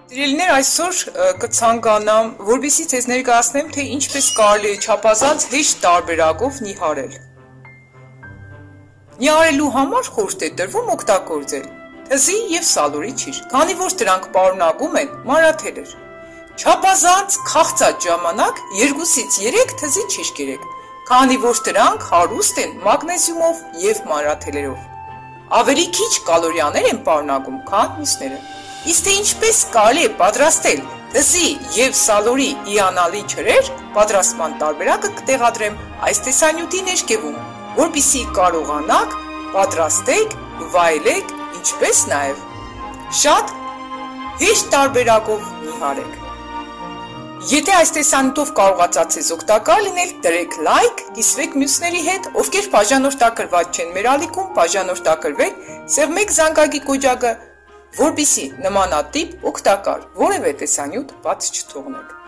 Սիրելիներ, այսօր կցանկանամ, որպեսզի ձեզ ներկայացնեմ, թե ինչպես կարելի է չափազանց հեշտ տարբերակով նիհարել։ Նիհարելու համար խորհուրդ է տրվում օգտագործել թզի և սալորի ճիշտ, քանի որ դրանք պարունակում են մանրաթելեր։ Չափազանց քաղցած ժամանակ 2-ից 3 թզի ճիշտ կերեք, քանի որ դրանք հարուստ են մագնեզիումով և մանրաթելերով։ Ավելի քիչ կալորիաներ են պարունակում, քան մյուսները։ Իսկ թե ինչպես կարելի է պատրաստել թզի և սալորի հիանալի ջրեր, պատրաստման տարբերակը կտեղադրեմ այս տեսանյութի ներքևում, որպեսզի կարողանաք պատրաստեք, վայելեք, ինչպես նաև շատ հեշտ տարբերակով նիհարեք։ Եթե այս տեսանյութով կարողացած ձեզ օգտակար լինել, դրեք լայք, կիսվեք մյուսների հետ, ովքեր բաժանորդակրված չեն մեր ալիքում, բաժանորդակրվեք, սեղմեք զանգակի կոճակը, որպեսզի նմանատիպ օգտակար որևէ տեսանյութ բաց չթողնեք։